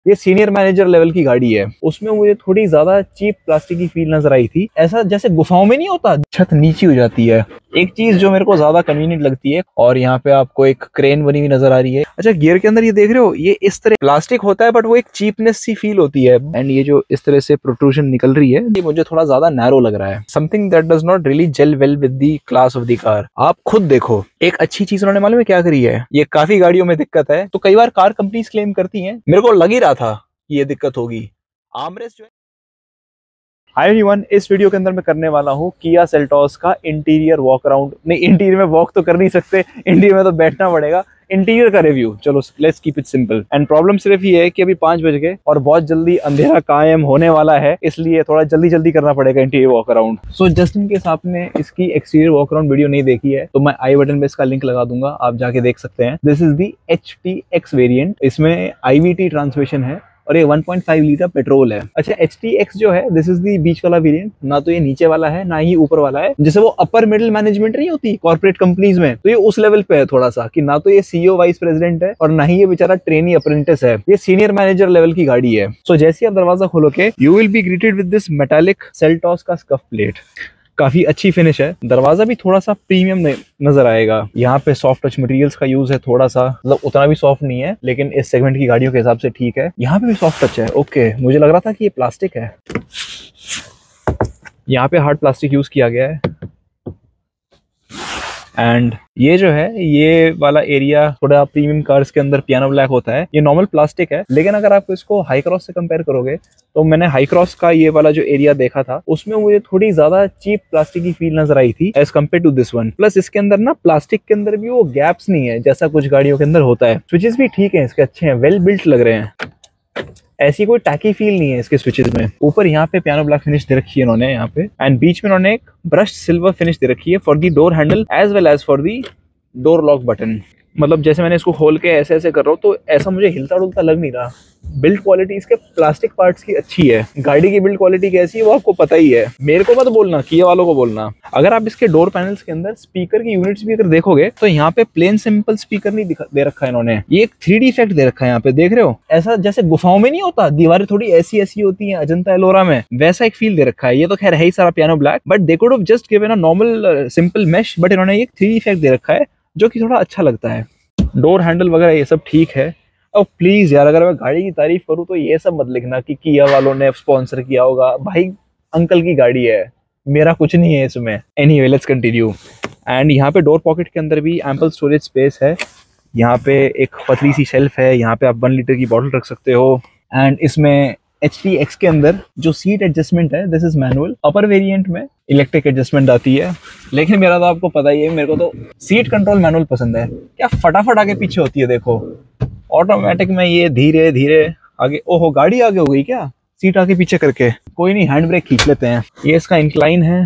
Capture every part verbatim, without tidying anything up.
ये senior manager level की गाड़ी है। उसमें मुझे थोड़ी ज्यादा चीप प्लास्टिक की फील नजर आई थी। ऐसा जैसे गुफाओं में नहीं होता, छत नीची हो जाती है। एक चीज जो मेरे को ज्यादा कन्वीनियंट लगती है, और यहाँ पे आपको एक क्रेन बनी हुई नजर आ रही है। अच्छा, गियर के अंदर ये देख रहे हो, ये इस तरह प्लास्टिक होता है बट वो एक चीपनेस सी फील होती है। एंड ये जो इस तरह से प्रोट्रूशन निकल रही है, ये मुझे थोड़ा ज्यादा नैरो लग रहा है। Something that does not really gel well with the class of the car. आप खुद देखो, एक अच्छी चीज उन्होंने मालूम है क्या करी है? ये काफी गाड़ियों में दिक्कत है, तो कई बार कार कंपनीज क्लेम करती हैं, मेरे को लग ही रहा था कि ये दिक्कत होगी। आर्मरेस्ट जो है, हाय एवरीवन, इस वीडियो के अंदर मैं करने वाला हूँ किया सेल्टॉस का इंटीरियर वॉक अराउंड। नहीं, इंटीरियर में वॉक तो कर नहीं सकते, इंटीरियर में तो बैठना पड़ेगा। इंटीरियर का रिव्यू, चलो let's keep it simple. And problem सिर्फ ये है कि अभी पांच बज गए और बहुत जल्दी अंधेरा कायम होने वाला है, इसलिए थोड़ा जल्दी जल्दी करना पड़ेगा interior walk around. So just in case आपने इसकी एक्सटीरियर वॉक अराउंड वीडियो नहीं देखी है, तो मैं आई बटन पे इसका लिंक लगा दूंगा, आप जाके देख सकते हैं। This is the H T X variant. इसमें आई वी टी ट्रांसमिशन है और ये one point five litre petrol है। अच्छा, एच टी एक्स जो है, दिस इज दी बीच वाला वेरिएंट। ना तो ये नीचे वाला है, ना ही ऊपर वाला है। जैसे वो अपर मिडिल मैनेजमेंट नहीं होती कॉर्पोरेट कंपनीज में, तो ये उस लेवल पे है थोड़ा सा, कि ना तो ये सीईओ वाइस प्रेसिडेंट है और ना ही ये बेचारा ट्रेनी अप्रेंटिस है। ये सीनियर मैनेजर लेवल की गाड़ी है। सो so, जैसे आप दरवाजा खोलोगे, you will be greeted with this metallic Seltos का स्कफ प्लेट। काफी अच्छी फिनिश है। दरवाजा भी थोड़ा सा प्रीमियम नजर आएगा। यहाँ पे सॉफ्ट टच मटेरियल्स का यूज है थोड़ा सा, मतलब उतना भी सॉफ्ट नहीं है, लेकिन इस सेगमेंट की गाड़ियों के हिसाब से ठीक है। यहाँ पे भी सॉफ्ट टच है। ओके, मुझे लग रहा था कि ये प्लास्टिक है। यहाँ पे हार्ड प्लास्टिक यूज किया गया है। एंड ये जो है, ये वाला एरिया थोड़ा प्रीमियम कार्स के अंदर पियानो ब्लैक होता है। ये नॉर्मल प्लास्टिक है, लेकिन अगर आप इसको हाई क्रॉस से कंपेयर करोगे, तो मैंने हाई क्रॉस का ये वाला जो एरिया देखा था, उसमें मुझे थोड़ी ज्यादा चीप प्लास्टिक की फील नजर आई थी as compare to this one. Plus इसके अंदर ना, प्लास्टिक के अंदर भी वो गैप्स नहीं है जैसा कुछ गाड़ियों के अंदर होता है। स्विचेस भी ठीक है इसके, अच्छे हैं, वेल बिल्ट लग रहे हैं। ऐसी कोई टैकी फील नहीं है इसके स्विचेस में। ऊपर यहाँ पे पियानो ब्लैक फिनिश दे रखी है इन्होंने यहाँ पे, एंड बीच में इन्होंने एक ब्रश सिल्वर फिनिश दे रखी है for the door handle as well as for the door lock button. मतलब जैसे मैंने इसको खोल के ऐसे ऐसे कर रहा हूँ, तो ऐसा मुझे हिलता डुलता लग नहीं रहा। बिल्ड क्वालिटी इसके प्लास्टिक पार्ट्स की अच्छी है। गाड़ी की बिल्ड क्वालिटी कैसी है वो आपको पता ही है, मेरे को मत बोलना, किया वालों को बोलना। अगर आप इसके डोर पैनल्स के अंदर स्पीकर की यूनिट्स भी अगर देखोगे, तो यहाँ पे प्लेन सिंपल स्पीकर नहीं दे रखा है इन्होंने, ये एक थ्री डी इफेक्ट दे रखा है यहाँ पे, देख रहे हो? ऐसा जैसे गुफाओं में नहीं होता, दीवारें थोड़ी ऐसी ऐसी होती है अजंता एलोरा में, वैसा एक फील दे रखा है। ये तो खैर है ही सारा piano black, but they could have just given a normal simple mesh, but इन्होंने एक थ्री डी इफेक्ट दे रखा है जो कि थोड़ा अच्छा लगता है। डोर हैंडल वगैरह ये सब ठीक है। अब प्लीज यार, अगर मैं गाड़ी की तारीफ करूँ तो ये सब मत लिखना कि किया वालों ने स्पॉन्सर किया होगा। भाई, अंकल की गाड़ी है, मेरा कुछ नहीं है इसमें। Anyway, let's continue. एंड यहाँ पे डोर पॉकेट के अंदर भी एम्पल स्टोरेज स्पेस है। यहाँ पे एक पतली सी शेल्फ है, यहाँ पे आप वन लीटर की बॉटल रख सकते हो। एंड इसमें एच टी एक्स के अंदर जो सीट एडजस्टमेंट है, this is manual. Upper variant में इलेक्ट्रिक एडजस्टमेंट आती है, लेकिन मेरा तो आपको पता ही है, मेरे को तो सीट कंट्रोल मैनुअल पसंद है। क्या फटाफट आगे पीछे होती है, देखो। ऑटोमेटिक में ये धीरे धीरे आगे, ओहो गाड़ी आगे हो गई क्या सीट आगे पीछे करके? कोई नहीं, हैंड ब्रेक खींच लेते हैं। ये इसका इंक्लाइन है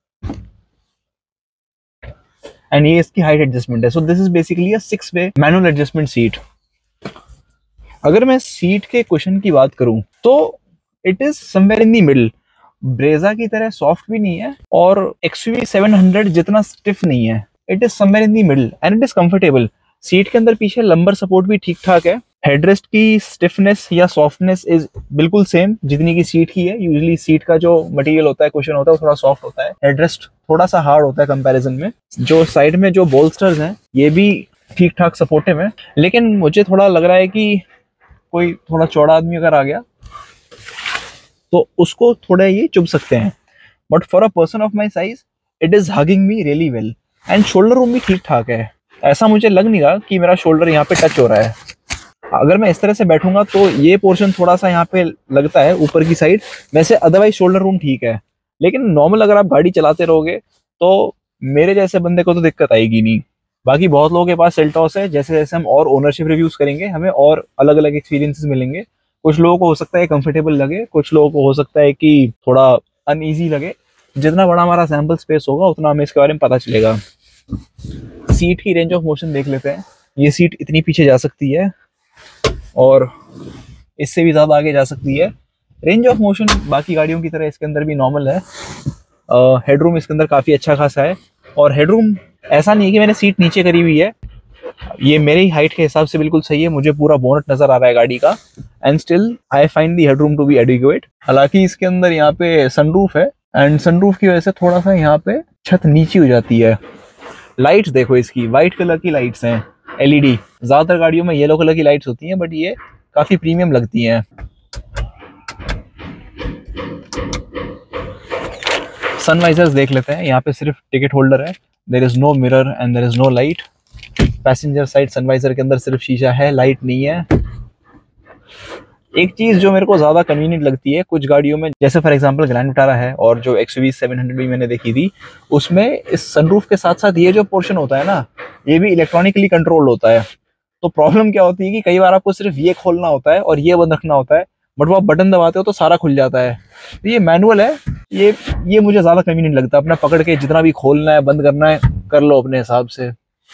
एंड ये इसकी हाइट एडजस्टमेंट है। So this is basically a six way manual adjustment seat. अगर मैं सीट के क्वेश्चन की बात करूं, तो it is somewhere in the middle. Brezza की तरह सॉफ्ट भी नहीं है और एक्सयूवी सेवन हंड्रेड जितना स्टिफ नहीं है। It is somewhere in the middle and it is comfortable. Seat के अंदर पीछे लंबर सपोर्ट भी ठीक ठाक है। हेडरेस्ट की स्टिफनेस या सॉफ्टनेस इज बिल्कुल सेम जितनी की सीट की है। यूजुअली सीट का जो मटेरियल होता है, क्वेश्चन होता है, वो थोड़ा सॉफ्ट होता है। हेडरेस्ट थोड़ा सा हार्ड होता है कंपैरिजन में। जो साइड में जो बोल्स्टर्स हैं, ये भी ठीक ठाक सपोर्टिव है, लेकिन मुझे थोड़ा लग रहा है कि कोई थोड़ा चौड़ा आदमी अगर आ गया तो उसको थोड़ा ये चुभ सकते हैं। But for a person of my size, it is hugging me really well. And shoulder room भी ठीक ठाक है। ऐसा मुझे लग नहीं रहा कि मेरा शोल्डर यहाँ पे टच हो रहा है। अगर मैं इस तरह से बैठूंगा तो ये पोर्शन थोड़ा सा यहाँ पे लगता है ऊपर की साइड। वैसे अदरवाइज शोल्डर रूम ठीक है, लेकिन नॉर्मल अगर आप गाड़ी चलाते रहोगे तो मेरे जैसे बंदे को तो दिक्कत आएगी नहीं। बाकी बहुत लोगों के पास सेल्टॉस है, जैसे जैसे हम और ओनरशिप रिव्यूज करेंगे, हमें और अलग अलग एक्सपीरियंसेस मिलेंगे। कुछ लोगों को हो सकता है कंफर्टेबल लगे, कुछ लोगों को हो सकता है कि थोड़ा अनईजी लगे। जितना बड़ा हमारा सैंपल स्पेस होगा, उतना हमें इसके बारे में पता चलेगा। सीट की रेंज ऑफ मोशन देख लेते हैं। ये सीट इतनी पीछे जा सकती है और इससे भी ज़्यादा आगे जा सकती है। रेंज ऑफ मोशन बाकी गाड़ियों की तरह इसके अंदर भी नॉर्मल है। हेडरूम इसके अंदर काफ़ी अच्छा खासा है, और हेडरूम ऐसा नहीं है कि मैंने सीट नीचे करी हुई है ये मेरी हाइट के हिसाब से बिल्कुल सही है, मुझे पूरा बोनट नजर आ रहा है गाड़ी का, and still I find the headroom to be adequate. हालांकि इसके अंदर यहाँ पे सनरूफ है, एंड सनरूफ की वजह से थोड़ा सा यहाँ पे छत नीची हो जाती है। लाइट्स देखो इसकी, व्हाइट कलर की लाइट्स हैं, एलईडी। ज्यादातर गाड़ियों में येलो कलर की लाइट्स होती हैं, बट ये काफी प्रीमियम लगती हैं। सनवाइजर्स देख लेते हैं, यहाँ पे सिर्फ टिकट होल्डर है, there is no mirror and there is no light. Passenger side sun visor के अंदर सिर्फ शीशा है, लाइट नहीं है। एक चीज जो मेरे को ज्यादा कन्वीनियंट लगती है कुछ गाड़ियों में, जैसे फॉर एग्जांपल ग्रैंड विटारा है और जो एक्सयूवी सेवन हंड्रेड भी मैंने देखी थी, उसमें इस सनरूफ के साथ साथ ये जो पोर्शन होता है ना, ये भी इलेक्ट्रॉनिकली कंट्रोल होता है। तो प्रॉब्लम क्या होती है कि कई बार आपको सिर्फ ये खोलना होता है और ये बंद रखना होता है, बट वो आप बटन दबाते हो तो सारा खुल जाता है। तो ये मैनुअल है, ये ये मुझे ज्यादा कन्वीनियंट लगता है। अपना पकड़ के जितना भी खोलना है बंद करना है कर लो अपने हिसाब से।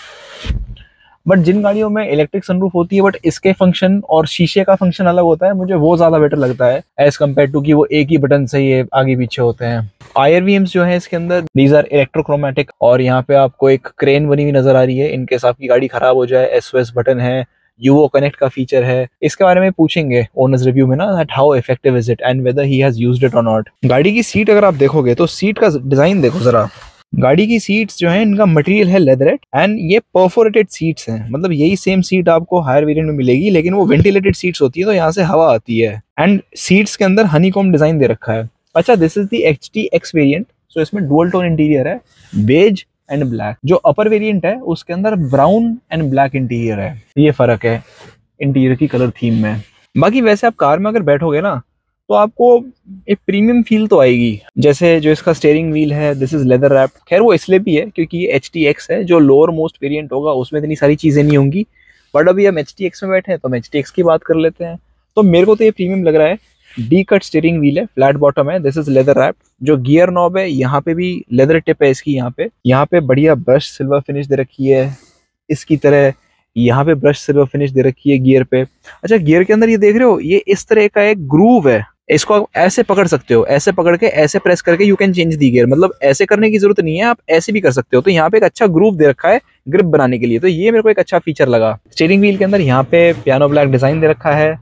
बट जिन गाड़ियों में इलेक्ट्रिक सनरूफ होती है बट इसके फंक्शन और शीशे का फंक्शन अलग होता है, मुझे वो ज्यादा बेटर लगता है एज कम्पेयर टू कि वो एक ही बटन से ये आगे पीछे होते हैं। आईआरवीएम्स जो है इसके अंदर, दीज आर इलेक्ट्रोक्रोमेटिक, और यहाँ पे आपको एक क्रेन बनी हुई नजर आ रही है इनकेस आपकी गाड़ी खराब हो जाए। एसओएस बटन है, यूओ कनेक्ट का फीचर है। इसके बारे में पूछेंगे ओनर्स रिव्यू में ना, that how effective is it and whether he has used it और नॉट। गाड़ी की सीट अगर आप देखोगे तो सीट का डिजाइन देखो जरा। गाड़ी की सीट्स जो है इनका मटेरियल है लेदरेट, एंड ये परफोरेटेड सीट्स हैं। मतलब यही सेम सीट आपको हायर वेरिएंट में मिलेगी, लेकिन वो वेंटिलेटेड सीट्स होती है तो यहाँ से हवा आती है। एंड सीट्स के अंदर हनीकॉम डिजाइन दे रखा है। अच्छा, this is the HT X variant, so इसमें डुअल टोन इंटीरियर है, बेज एंड ब्लैक। जो अपर वेरिएंट है उसके अंदर ब्राउन एंड ब्लैक इंटीरियर है। ये फर्क है इंटीरियर की कलर थीम में। बाकी वैसे आप कार में अगर बैठोगे ना तो आपको एक प्रीमियम फील तो आएगी। जैसे जो इसका स्टीयरिंग व्हील है, दिस इज लेदर रैप्ड। खैर वो इसलिए भी है क्योंकि ये एच टी एक्स है, जो लोअर मोस्ट वेरिएंट होगा उसमें इतनी सारी चीजें नहीं होंगी। बट अभी हम एच टी एक्स में बैठे हैं तो हम एच टी एक्स की बात कर लेते हैं। तो मेरे को तो ये प्रीमियम लग रहा है। डी कट स्टीयरिंग व्हील है, फ्लैट बॉटम है, दिस इज लेदर रैप्ड। जो गियर नॉब है यहाँ पे भी लेदर टिप है इसकी। यहाँ पे यहाँ पे बढ़िया ब्रश सिल्वर फिनिश दे रखी है इसकी तरह। यहाँ पे ब्रश सिल्वर फिनिश दे रखी है गियर पे। अच्छा, गियर के अंदर ये देख रहे हो, ये इस तरह का एक ग्रूव है, इसको आप ऐसे पकड़ सकते हो, ऐसे पकड़ के ऐसे प्रेस करके you can change the gear. मतलब ऐसे करने की जरूरत नहीं है, आप ऐसे भी कर सकते हो। तो यहाँ पे एक अच्छा ग्रूव दे रखा है ग्रिप बनाने के लिए, तो ये मेरे को एक अच्छा फीचर लगा। स्टीयरिंग व्हील के अंदर यहाँ पे पियानो ब्लैक डिजाइन दे रखा है।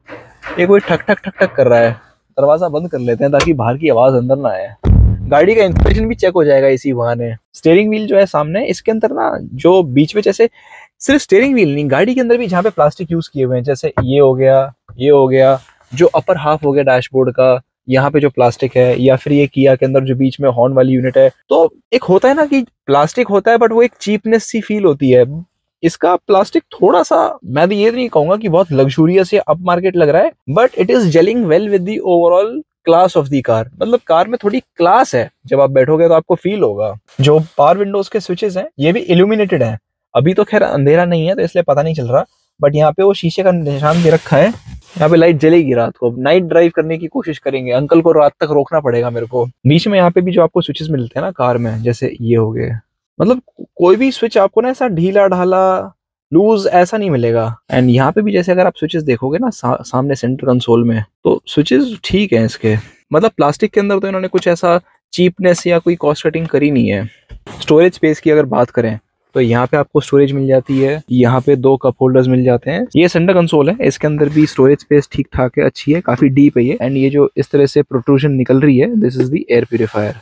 ये कोई ठक ठक ठक ठक कर रहा है, दरवाजा बंद कर लेते हैं ताकि बाहर की आवाज अंदर ना आए। गाड़ी का इंस्पेक्शन भी चेक हो जाएगा इसी बहाने। स्टीयरिंग व्हील जो है सामने, इसके अंदर ना जो बीच में, जैसे सिर्फ स्टीयरिंग व्हील नहीं, गाड़ी के अंदर भी जहाँ पे प्लास्टिक यूज किए हुए हैं, जैसे ये हो गया, ये हो गया, जो अपर हाफ हो गया डैशबोर्ड का, यहाँ पे जो प्लास्टिक है, या फिर ये किया के अंदर जो बीच में हॉर्न वाली यूनिट है। तो एक होता है ना कि प्लास्टिक होता है बट वो एक चीपनेस सी फील होती है। इसका प्लास्टिक थोड़ा सा, मैं तो ये नहीं कहूंगा कि बहुत लग्जूरियस या अप मार्केट लग रहा है, but it is gelling well with the overall class of the car. मतलब कार में थोड़ी क्लास है, जब आप बैठोगे तो आपको फील होगा। जो पावर विंडोज के स्विचेस हैं ये भी इल्यूमिनेटेड हैं। अभी तो खैर अंधेरा नहीं है तो इसलिए पता नहीं चल रहा, बट यहाँ पे वो शीशे का निशान दे रखा है। यहाँ पे लाइट जलेगी रात को। नाइट ड्राइव करने की कोशिश करेंगे, अंकल को रात तक रोकना पड़ेगा मेरे को। बीच में यहाँ पे भी जो आपको स्विचेस मिलते हैं ना कार में, जैसे ये हो गए, मतलब कोई भी स्विच आपको ना ऐसा ढीला ढाला लूज ऐसा नहीं मिलेगा। एंड यहाँ पे भी जैसे अगर आप स्विचेस देखोगे ना सा, सामने सेंटर कंसोल में, तो स्विचेस ठीक है इसके। मतलब प्लास्टिक के अंदर तो इन्होंने कुछ ऐसा चीपनेस या कोई कॉस्ट कटिंग करी नहीं है। स्टोरेज स्पेस की अगर बात करें तो यहाँ पे आपको स्टोरेज मिल जाती है, यहाँ पे दो कप होल्डर्स मिल जाते हैं। ये सेंटर कंसोल है, इसके अंदर भी स्टोरेज स्पेस ठीक ठाक है, अच्छी है, काफी डीप है ये। एंड ये जो इस तरह से प्रोट्रूजन निकल रही है, this is the air purifier.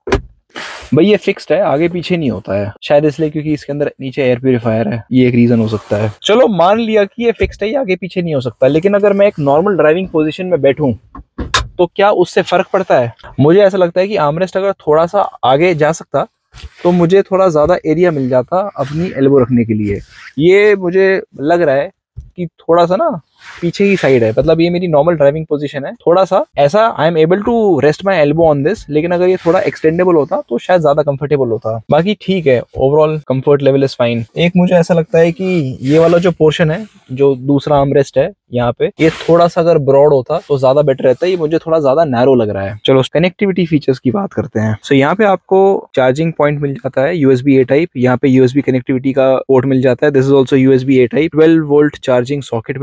भाई ये फिक्स्ड है, आगे पीछे नहीं होता है, शायद इसलिए क्योंकि इसके अंदर नीचे एयर प्यूरिफायर है, ये एक रीजन हो सकता है। चलो मान लिया कि ये फिक्स्ड है, ये आगे पीछे नहीं हो सकता, लेकिन अगर मैं एक नॉर्मल ड्राइविंग पोजीशन में बैठूं तो क्या उससे फर्क पड़ता है? मुझे ऐसा लगता है कि आर्मरेस्ट अगर थोड़ा सा आगे जा सकता तो मुझे थोड़ा ज्यादा एरिया मिल जाता अपनी एल्बो रखने के लिए। ये मुझे लग रहा है कि थोड़ा सा ना पीछे ही साइड है, मतलब ये मेरी नॉर्मल ड्राइविंग पोजीशन है, थोड़ा सा ऐसा I am able to rest my elbow on this. लेकिन अगर ये थोड़ा एक्सटेंडेबल होता तो शायद ज्यादा कंफर्टेबल होता। बाकी ठीक है, overall comfort level is fine. एक मुझे ऐसा लगता है कि ये वाला जो पोर्शन है, जो दूसरा आर्मरेस्ट है यहाँ पे, ये थोड़ा सा अगर ब्रॉड होता तो ज्यादा बेटर रहता। ये मुझे थोड़ा ज्यादा नैरो लग रहा है। चलो कनेक्टिविटी फीचर्स की बात करते हैं। सो so, यहाँ पे आपको चार्जिंग पॉइंट मिल जाता है, यूएसबी ए टाइप। यहाँ पे यूएसबी कनेक्टिविटी का पोर्ट मिल जाता है, this is also USB A type. Twelve volt charging socket मिल जाएगा।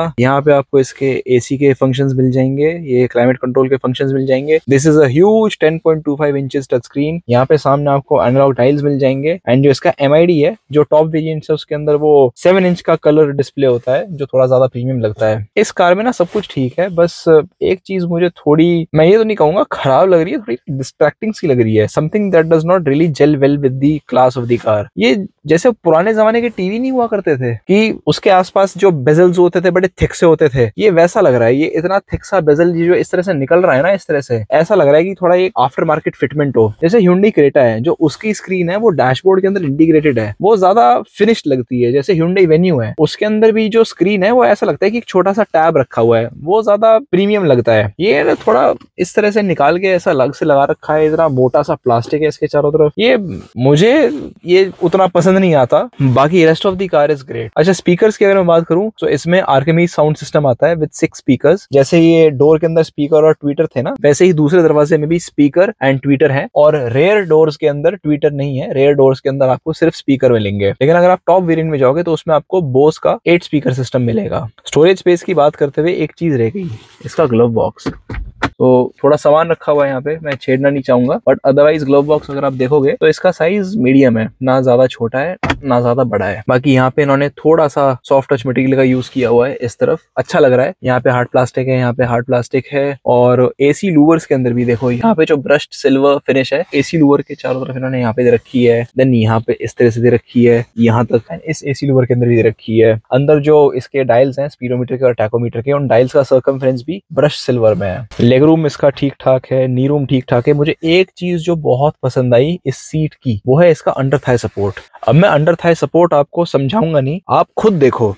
यहाँ पे आपको इसके एसी के फंक्शंस मिल जाएंगे, ये क्लाइमेट कंट्रोल के फंक्शंस मिल जाएंगे। This is a huge ten point two five inches touch screen. यहाँ पे सामने आपको एनालॉग टाइल्स मिल जाएंगे एंड जो इसका एम आई डी है, जो टॉप वेरिएंट है उसके अंदर वो सेवन इंच का कलर डिस्प्ले होता है, जो थोड़ा ज्यादा प्रीमियम लगता है। इस कार में ना सब कुछ ठीक है, बस एक चीज मुझे थोड़ी, मैं ये तो नहीं कहूंगा खराब लग रही है, थोड़ी डिस्ट्रैक्टिंग सी लग रही है। Something that does not really gel well with the class of the car. ये जैसे पुराने जमाने के टीवी नहीं हुआ करते थे कि उसके आसपास जो बेजल्स होते थे बड़े थिक से होते थे, ये वैसा लग रहा है। ये इतना थिक सा बेजल जो इस तरह से निकल रहा है ना, इस तरह से ऐसा लग रहा है कि थोड़ा एक आफ्टर मार्केट फिटमेंट हो। जैसे Hyundai Creta है, जो उसकी स्क्रीन है वो डैशबोर्ड के अंदर इंटीग्रेटेड है, वो ज्यादा फिनिश्ड लगती है। जैसे Hyundai Venue है, उसके अंदर भी जो स्क्रीन है वो ऐसा लगता है कि एक छोटा सा टैब रखा हुआ है, वो ज्यादा प्रीमियम लगता है। ये थोड़ा इस तरह से निकाल के ऐसा अलग से लगा रखा है, इतना मोटा सा प्लास्टिक है इसके चारों तरफ, ये मुझे ये उतना पसंद नहीं आता। बाकी rest of the car is great. अच्छा, स्पीकर्स की अगर मैं बात करूं तो इसमें आर्किमिडीज साउंड सिस्टम आता है विद सिक्स स्पीकर्स। जैसे ये डोर के अंदर स्पीकर और ट्विटर थे ना, वैसे ही दूसरे दरवाजे में भी स्पीकर एंड ट्विटर है। और रेयर डोर्स के अंदर ट्विटर नहीं है, रेयर डोर्स के अंदर आपको सिर्फ स्पीकर मिलेंगे। लेकिन अगर आप टॉप वेरिएंट में जाओगे तो उसमें आपको बोस का एट स्पीकर सिस्टम मिलेगा। स्टोरेज स्पेस की बात करते हुए एक चीज रह गई, इसका ग्लव बॉक्स। तो थोड़ा सामान रखा हुआ है यहाँ पे, मैं छेड़ना नहीं चाहूंगा, बट अदरवाइज ग्लव बॉक्स अगर आप देखोगे तो इसका साइज मीडियम है, ना ज्यादा छोटा है ना ज्यादा बड़ा है। बाकी यहाँ पे इन्होंने थोड़ा सा सॉफ्ट टच मटेरियल का यूज किया हुआ है इस तरफ, अच्छा लग रहा है। यहाँ पे हार्ड प्लास्टिक है, यहाँ पे हार्ड प्लास्टिक है। और एसी लूवर्स के अंदर भी देखो, यहाँ पे जो ब्रश्ड सिल्वर फिनिश है, एसी लूवर के चारों तरफ इन्होंने यहाँ पे दे रखी है। देन यहाँ पे इस तरह से दे रखी है यहाँ तक, इस एसी लूवर के अंदर भी दे रखी है। अंदर जो इसके डायल्स हैं स्पीडोमीटर के और टैकोमीटर के, उन डायल्स का सर्कमफ्रेंस भी ब्रश सिल्वर में है। लेग रूम इसका ठीक ठाक है, नी रूम ठीक ठाक है। मुझे एक चीज जो बहुत पसंद आई इस सीट की, वो है इसका अंडर थाई सपोर्ट। अब मैं अंडर थाई सपोर्ट आपको समझाऊंगा नहीं, आप खुद देखो,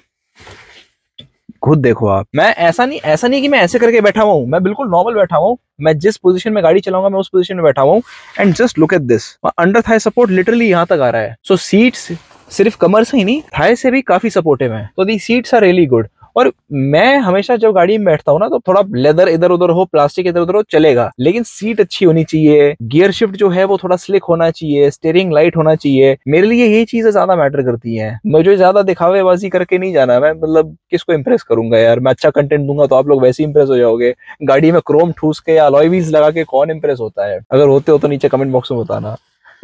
खुद देखो आप। मैं ऐसा नहीं ऐसा नहीं कि मैं ऐसे करके बैठा हुआ हूं, मैं बिल्कुल नॉर्मल बैठा हुआ हूं। मैं जिस पोजीशन में गाड़ी चलाऊंगा मैं उस पोजीशन में बैठा हुआ हूं। And just look at this, under thigh support literally यहां तक आ रहा है। सो सीट्स सिर्फ कमर से ही नहीं, थाई से भी काफी सपोर्टिव है। तो the seats are really good. और मैं हमेशा जब गाड़ी में बैठता हूँ ना, तो थोड़ा लेदर इधर उधर हो, प्लास्टिक इधर उधर हो, चलेगा, लेकिन सीट अच्छी होनी चाहिए। गियर शिफ्ट जो है वो थोड़ा स्लिक होना चाहिए, स्टीयरिंग लाइट होना चाहिए। मेरे लिए ये चीजें ज्यादा मैटर करती हैं। मुझे ज्यादा दिखावेबाजी करके नहीं जाना। मैं मतलब किसको इंप्रेस करूंगा यार? मैं अच्छा कंटेंट दूंगा तो आप लोग वैसे ही इंप्रेस हो जाओगे। गाड़ी में क्रोम ठूस के या अलॉय व्हील्स लगा के कौन इंप्रेस होता है? अगर होते हो तो नीचे कमेंट बॉक्स में बताना।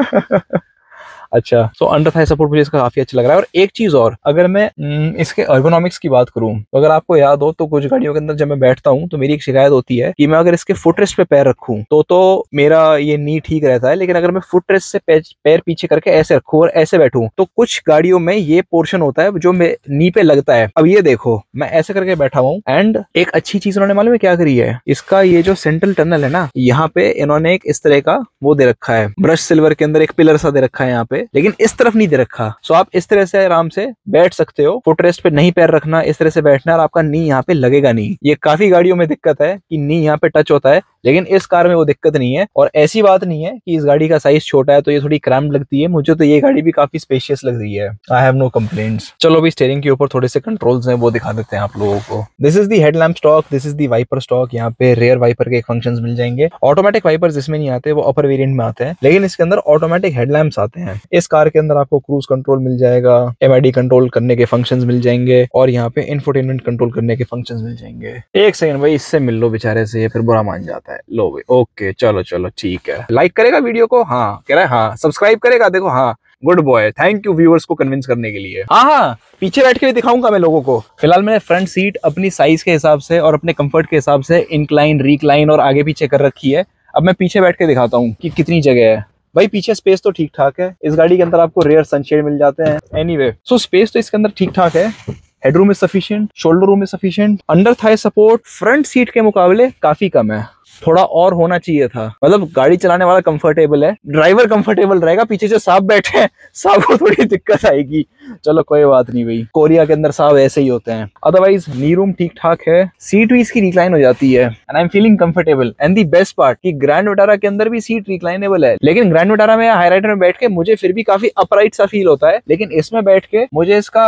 अच्छा, सो अंडर थाई सपोर्ट मुझे इसका काफी अच्छा लग रहा है। और एक चीज और, अगर मैं इसके एर्गोनॉमिक्स की बात करूं तो अगर आपको याद हो तो कुछ गाड़ियों के अंदर जब मैं बैठता हूं तो मेरी एक शिकायत होती है कि मैं अगर इसके फुट रेस्ट पे पैर रखूं तो तो मेरा ये नी ठीक रहता है, लेकिन अगर मैं फुट रेस्ट से पैर, पैर पीछे करके ऐसे रखूं और ऐसे बैठूं तो कुछ गाड़ियों में ये पोर्शन होता है जो नी पे लगता है। अब ये देखो, मैं ऐसे करके बैठा हुआ हूं। एंड एक अच्छी चीज उन्होंने मालूम है क्या करी है? इसका ये जो सेंट्रल टनल है ना, यहाँ पे इन्होंने एक इस तरह का वो दे रखा है, ब्रश सिल्वर के अंदर एक पिलर सा दे रखा है यहाँ पे, लेकिन इस तरफ नहीं दे रखा। सो आप इस तरह से आराम से बैठ सकते हो। फुट रेस्ट पे नहीं पैर रखना, इस तरह से बैठना और आपका नी यहाँ पे लगेगा नहीं। ये काफी गाड़ियों में दिक्कत है कि नी यहाँ पे टच होता है, लेकिन इस कार में वो दिक्कत नहीं है। और ऐसी बात नहीं है कि इस गाड़ी का साइज छोटा है तो ये थोड़ी क्रैम्प लगती है। मुझे तो ये गाड़ी भी काफी स्पेशियस लग रही है। I have no complaints. चलो अभी स्टीयरिंग के ऊपर थोड़े से कंट्रोल्स हैं, वो दिखा देते हैं आप लोगों को। This is the headlamp stalk, this is the wiper stalk. यहाँ पे रेयर वाइपर के फंक्शंस मिल जाएंगे। ऑटोमेटिक वाइपर्स इसमें नहीं आते, वो अपर वेरिएंट में आते हैं, लेकिन इसके अंदर ऑटोमेटिक हेडलैम्प्स आते हैं। इस कार के अंदर आपको क्रूज कंट्रोल मिल जाएगा, एम आई डी कंट्रोल करने के फंक्शंस मिल जाएंगे और यहाँ पे इंफोटेनमेंट कंट्रोल करने के फंक्शंस मिल जाएंगे। एक सेकंड भाई, इससे मिल लो बेचारे से, ये फिर बुरा मान जाता है। लो भाई, ओके चलो चलो ठीक है। लाइक करेगा वीडियो को? हाँ कह रहा है। हाँ सब्सक्राइब करेगा? देखो हाँ, good boy. Thank you viewers को कन्विंस करने के लिए। हाँ हाँ, पीछे बैठ के भी दिखाऊंगा मैं लोगों को। फिलहाल मैंने फ्रंट सीट अपनी साइज के हिसाब से और अपने कंफर्ट के हिसाब से इंक्लाइन, रिक्लाइन और आगे पीछे कर रखी है। अब मैं पीछे बैठ के दिखाता हूँ कि कितनी जगह है। भाई पीछे स्पेस तो ठीक ठाक है। इस गाड़ी के अंदर आपको रेयर सनशेड मिल जाते हैं। एनीवे, सो स्पेस तो इसके अंदर ठीक ठाक है। Headroom is sufficient, shoulder room is sufficient. Under thigh support front seat के मुकाबले काफी कम है, थोड़ा और होना चाहिए था। मतलब गाड़ी चलाने वाला कंफर्टेबल है, ड्राइवर कंफर्टेबल रहेगा, पीछे जो साहब बैठे हैं साहब को थोड़ी दिक्कत आएगी। चलो कोई बात नहीं भाई, कोरिया के अंदर साहब ऐसे ही होते हैं। अदरवाइज नी रूम ठीक ठाक है, सीट भी इसकी रिक्लाइन हो जाती है and I am feeling comfortable. And the best part कि ग्रैंड विटारा के अंदर भी सीट रिक्लाइनेबल है, लेकिन ग्रैंड विटारा में हाईराइडर में बैठ के मुझे फिर भी काफी अपराइट सा फील होता है, लेकिन इसमें बैठ के मुझे इसका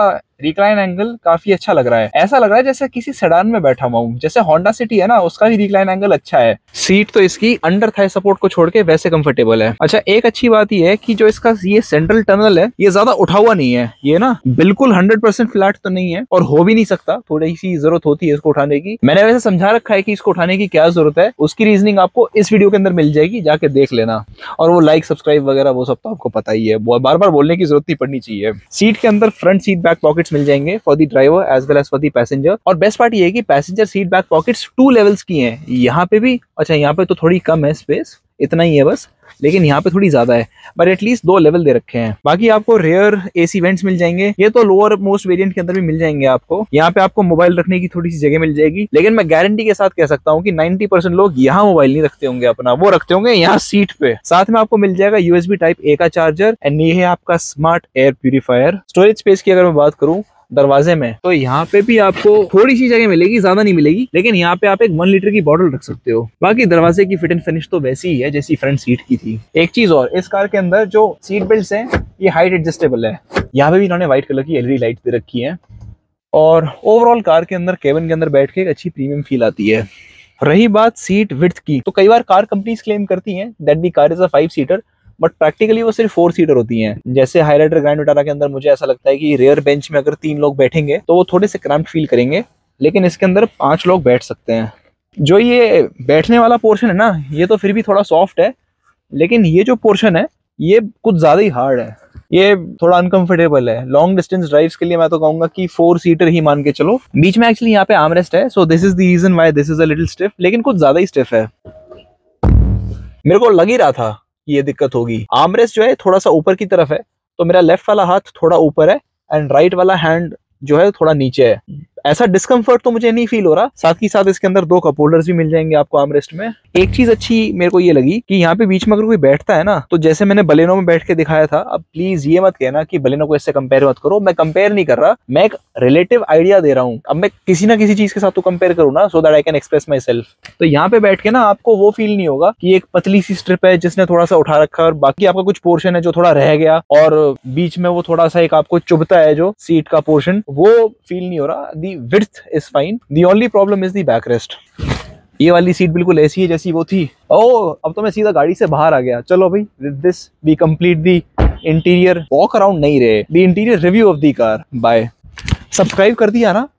रिक्लाइन एंगल काफी अच्छा लग रहा है, ऐसा लग रहा है जैसे किसी सेडान में बैठा हुआ हूँ। जैसे होंडा सिटी है ना, उसका भी रिक्लाइन एंगल अच्छा है। सीट तो इसकी अंडर थाई सपोर्ट को छोड़ के वैसे कंफर्टेबल है। अच्छा, एक अच्छी बात ये है कि जो इसका ये सेंट्रल टनल है ये ज्यादा उठा हुआ नहीं है, ये ना बिल्कुल हंड्रेड परसेंट फ्लैट तो नहीं है और हो भी नहीं सकता, थोड़ी सी जरूरत होती है इसको उठाने की। मैंने वैसे समझा रखा है कि इसको उठाने की क्या जरूरत है, उसकी रीजनिंग आपको इस वीडियो के अंदर मिल जाएगी, जाके देख लेना। और वो लाइक सब्सक्राइब वगैरह वो सब तो आपको पता ही है, बार बार बोलने की जरूरत नहीं पड़नी चाहिए। सीट के अंदर फ्रंट सीट बैक पॉकेट्स मिल जाएंगे for the driver as well as for the passenger. और बेस्ट पार्ट ये है कि passenger seat back pockets two levels की हैं, यहाँ पे भी। अच्छा, यहाँ पे तो थोड़ी कम है स्पेस, इतना ही है बस, लेकिन यहाँ पे थोड़ी ज्यादा है, बट एटलीस्ट दो लेवल दे रखे हैं। बाकी आपको रेयर एसी वेंट्स मिल जाएंगे, ये तो लोअर मोस्ट वेरिएंट के अंदर भी मिल जाएंगे आपको। यहाँ पे आपको मोबाइल रखने की थोड़ी सी जगह मिल जाएगी, लेकिन मैं गारंटी के साथ कह सकता हूँ कि नाइंटी परसेंट लोग यहाँ मोबाइल नहीं रखते होंगे अपना, वो रखते होंगे यहाँ सीट पे। साथ में आपको मिल जाएगा यूएसबी टाइप ए का चार्जर एंड ये है आपका smart air purifier. Storage space की अगर मैं बात करूँ दरवाजे में, तो यहाँ पे भी आपको थोड़ी सी जगह मिलेगी, ज्यादा नहीं मिलेगी, लेकिन यहाँ पे आप एक वन लीटर की बॉटल रख सकते हो। बाकी दरवाजे की फिट एंड फिनिश तो वैसी ही है जैसी फ्रंट सीट की थी। एक चीज और, इस कार के अंदर जो सीट बेल्ट हैं ये हाइट एडजस्टेबल है, यहाँ पे भी इन्होंने व्हाइट कलर की एलईडी लाइट दे रखी है। और ओवरऑल कार के अंदर केबिन के अंदर बैठ के एक अच्छी प्रीमियम फील आती है। रही बात सीट विड्थ की, तो कई बार कार कंपनीज क्लेम करती हैं that the car is a five seater, but practically वो सिर्फ फोर सीटर होती हैं। जैसे हाइलाइटर ग्रैंड विटारा के अंदर मुझे ऐसा लगता है कि रेयर बेंच में अगर तीन लोग बैठेंगे तो वो थोड़े से क्रैम्प्ड फील करेंगे, लेकिन इसके अंदर पांच लोग बैठ सकते हैं। जो ये बैठने वाला पोर्शन है ना, ये तो फिर भी थोड़ा सॉफ्ट है, लेकिन ये जो पोर्शन है ये कुछ ज्यादा ही हार्ड है, ये थोड़ा अनकंफर्टेबल है। लॉन्ग डिस्टेंस ड्राइव्स के लिए मैं तो कहूंगा कि फोर सीटर ही मान के चलो। बीच में एक्चुअली यहाँ पे आर्मरेस्ट है, so this is the reason why this is a little stiff, लेकिन कुछ ज्यादा ही स्टिफ है। मेरे को लग ही रहा था ये दिक्कत होगी। आर्मरेस्ट जो है थोड़ा सा ऊपर की तरफ है, तो मेरा लेफ्ट वाला हाथ थोड़ा ऊपर है एंड राइट वाला हैंड जो है थोड़ा नीचे है। ऐसा डिस्कम्फर्ट तो मुझे नहीं फील हो रहा। साथ ही साथ इसके अंदर दो कप होल्डर्स भी मिल जाएंगे आपको आर्मरेस्ट में। एक चीज अच्छी मेरे को ये लगी कि यहाँ पे बीच में अगर कोई बैठता है ना, तो जैसे मैंने बलेनो में बैठ के दिखाया था, अब प्लीज ये मत कहना कि बलेनो को इससे कंपेयर मत करो, मैं कंपेयर नहीं कर रहा, मैं एक रिलेटिव आइडिया दे रहा हूँ। अब मैं किसी ना किसी चीज के साथ तो कंपेयर करूँ ना, so that I can express myself. तो यहाँ पे बैठ के ना आपको वो फील नहीं होगा कि एक पतली सी स्ट्रिप है जिसने थोड़ा सा उठा रखा है और बाकी आपका कुछ पोर्शन है जो थोड़ा रह गया, और बीच में वो थोड़ा सा एक आपको चुभता है जो सीट का पोर्शन, वो फील नहीं हो रहा। The width is fine, the only problem is the backrest. ये वाली सीट बिल्कुल ऐसी है जैसी वो थी। ओह, अब तो मैं सीधा गाड़ी से बाहर आ गया। चलो भाई, with this we complete the interior walk around नहीं रहे, the interior review of the car. Bye. Subscribe कर दिया ना?